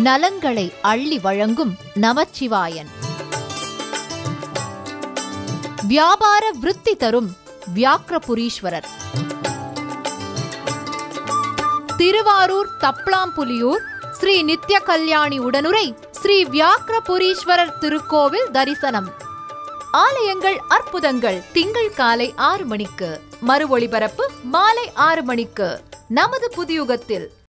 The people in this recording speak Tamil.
நலங்களை அள்ளி வழங்கும் நமச்சிவாயன். வியாபார விருத்தி தரும் வியாக்கிரபுரீஸ்வரர். திருவாரூர் தப்ளாம்புலியூர் ஸ்ரீ நித்ய கல்யாணி உடனுரை ஸ்ரீ வியாக்கிரபுரீஸ்வரர் திருக்கோவில் தரிசனம். ஆலயங்கள் அற்புதங்கள் திங்கள் காலை 6 மணிக்கு, மறு ஒளிபரப்பு மாலை 6 மணிக்கு நமது புதியுகத்தில்.